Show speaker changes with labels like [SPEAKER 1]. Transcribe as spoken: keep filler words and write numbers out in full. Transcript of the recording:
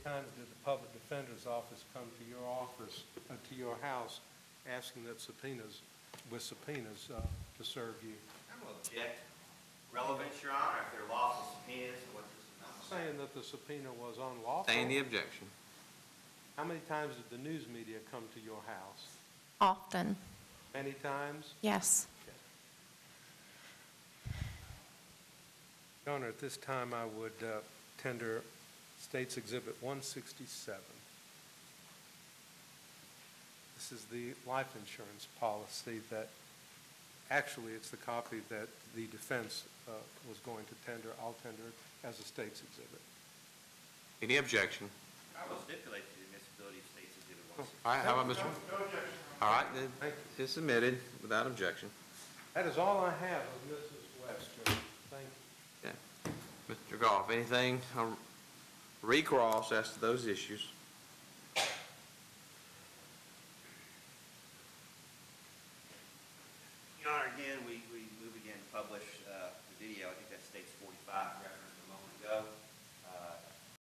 [SPEAKER 1] times did the public defender's office come to your office, uh, to your house, asking that subpoenas, with subpoenas uh, to serve you?
[SPEAKER 2] I'm going to object. Relevance, Your Honor, if they're lawful subpoenas, what this is.
[SPEAKER 1] Saying that the subpoena was unlawful.
[SPEAKER 3] Sustain the objection.
[SPEAKER 1] How many times did the news media come to your house?
[SPEAKER 4] Often,
[SPEAKER 1] Many times?
[SPEAKER 4] yes.
[SPEAKER 1] Your Honor, at this time I would uh, tender State's Exhibit one sixty-seven. This is the life insurance policy that, actually it's the copy that the defense uh, was going to tender. I'll tender it as a State's Exhibit.
[SPEAKER 3] Any objection?
[SPEAKER 2] I will stipulate to the admissibility of State's Exhibit one sixty.
[SPEAKER 3] All right, how about Mister
[SPEAKER 5] No objection.
[SPEAKER 3] All right, then
[SPEAKER 1] Thank you.
[SPEAKER 3] it's submitted without objection.
[SPEAKER 1] That is all I have of Missus West, Judge. Thank you.
[SPEAKER 3] Mister Goff, anything uh, recross as to those issues?
[SPEAKER 2] Your Honor, again, we, we move again to publish uh, the video. I think that's State's forty-five,